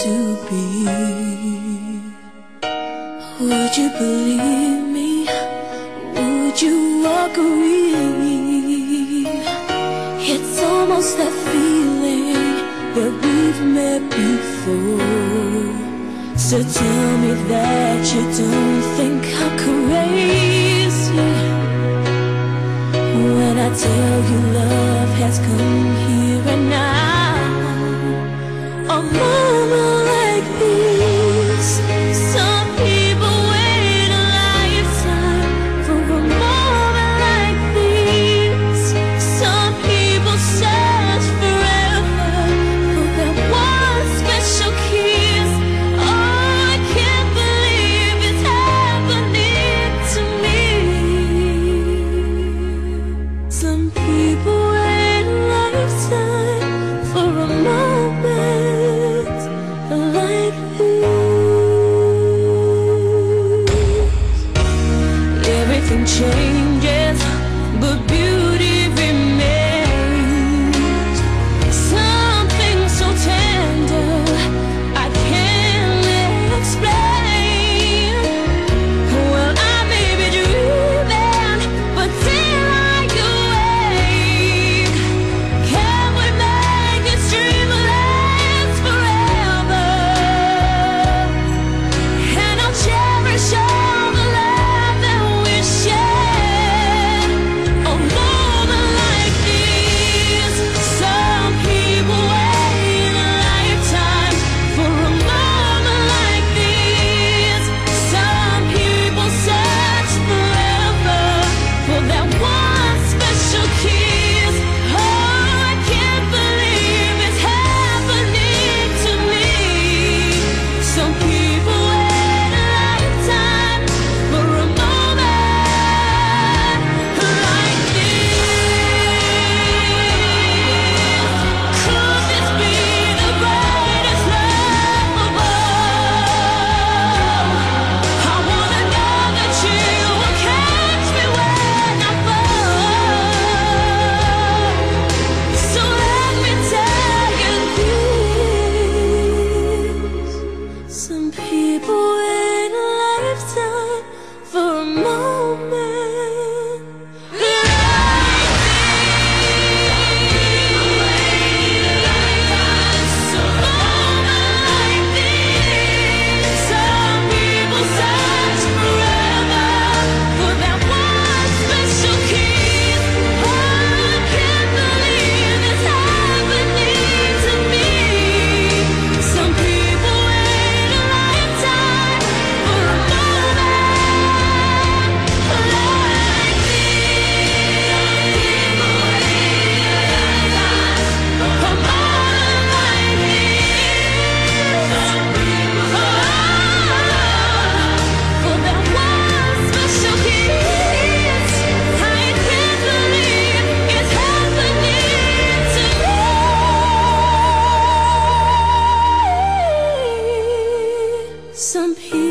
to be. Would you believe me? Would you agree? It's almost that feeling that we've met before. So tell me that you don't think I'm crazy when I tell you love has come here and now. A moment like this, some people wait a lifetime for a moment like this. Some people search forever for that one special kiss. Oh, I can't believe it's happening to me. Some people wait a lifetime for a moment like this. Everything changes, but beauty remains. Something so tender I can't explain. Well, I may be dreaming, but till I awake, can we make this dream last forever? And I'll cherish all the love that we shared. A moment like this, some people wait a lifetime for a moment like this. Some people search forever for that one special kiss. Oh, I can't believe it's happening to me. Some people wait a lifetime for a moment like this. Could this be the greatest love of all? I wanna know that you will catch me when I fall. So let me tell you this. Some people wait a lifetime for a moment like this. Some people search forever for that one special kiss. Oh, I can't believe it's happening to me. Some people wait a lifetime for a moment like some people